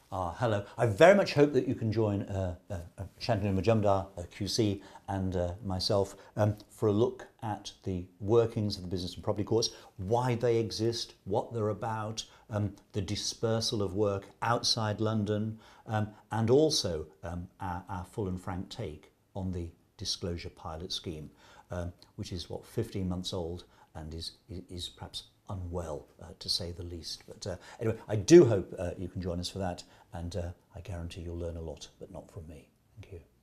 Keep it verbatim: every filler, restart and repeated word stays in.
Uh, hello. I very much hope that you can join uh, uh, uh, Shantanu Majumdar, uh, Q C, and uh, myself um, for a look at the workings of the business and property courts, why they exist, what they're about, um, the dispersal of work outside London, um, and also um, our, our full and frank take on the disclosure pilot scheme, um, which is, what, fifteen months old and is, is, is perhaps unwell, uh, to say the least. But uh, anyway, I do hope uh, you can join us for that, and uh, I guarantee you'll learn a lot, but not from me. Thank you.